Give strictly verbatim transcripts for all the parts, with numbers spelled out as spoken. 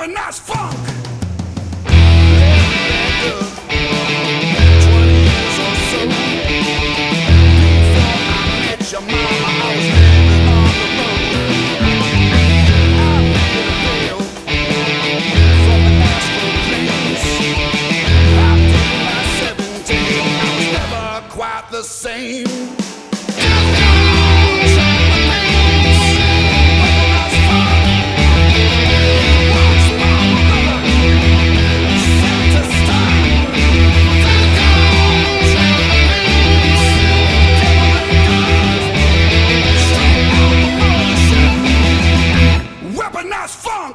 weaponized funk. twenty years or so before I met your mama, I was living on the road. I made a deal from the asphalt plains. After my seventeen, I was never quite the same. Weaponized funk.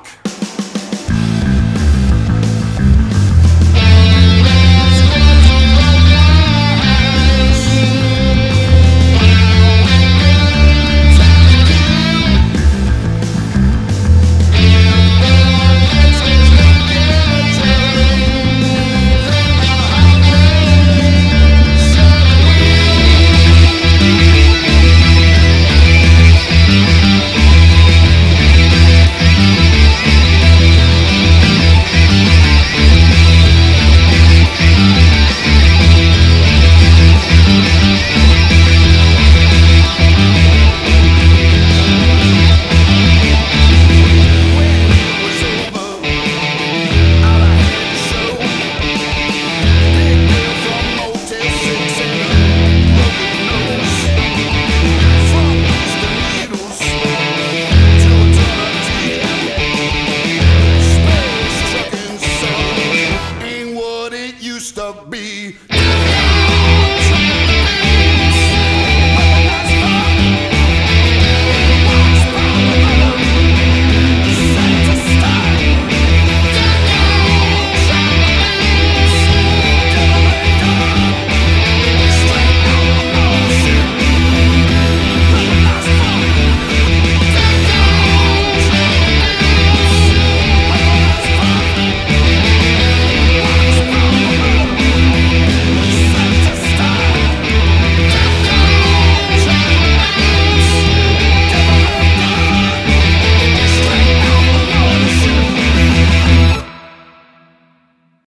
Used to be.